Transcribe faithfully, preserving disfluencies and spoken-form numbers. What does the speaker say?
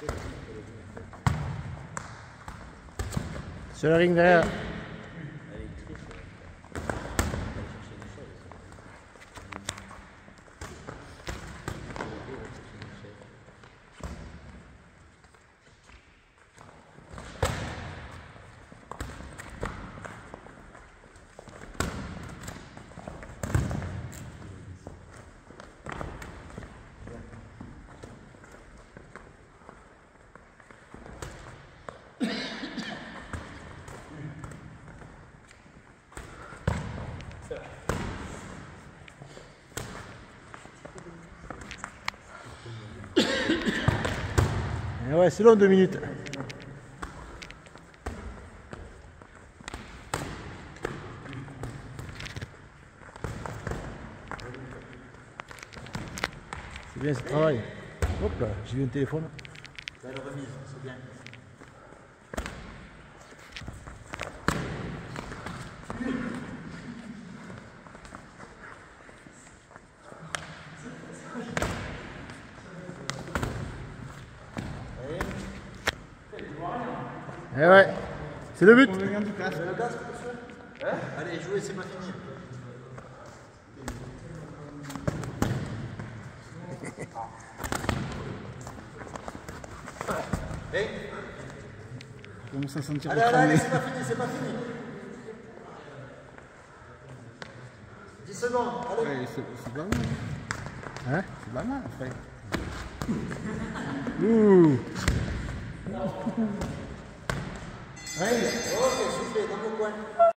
Sur le ring derrière. Et ouais, c'est long, deux minutes. C'est bien ce travail. Hop là, j'ai vu un téléphone. Belle remise, c'est bien. Eh ouais, c'est le but. Hein? Allez, jouez, c'est pas fini. Hey. Commence à sentir Allez, le allez, allez, cramer. c'est pas fini, c'est pas fini. dix secondes, allez. Ouais, c'est c'est pas mal. Hein? C'est pas mal, frère. Ouh. Ok, soufflez dans vos coins.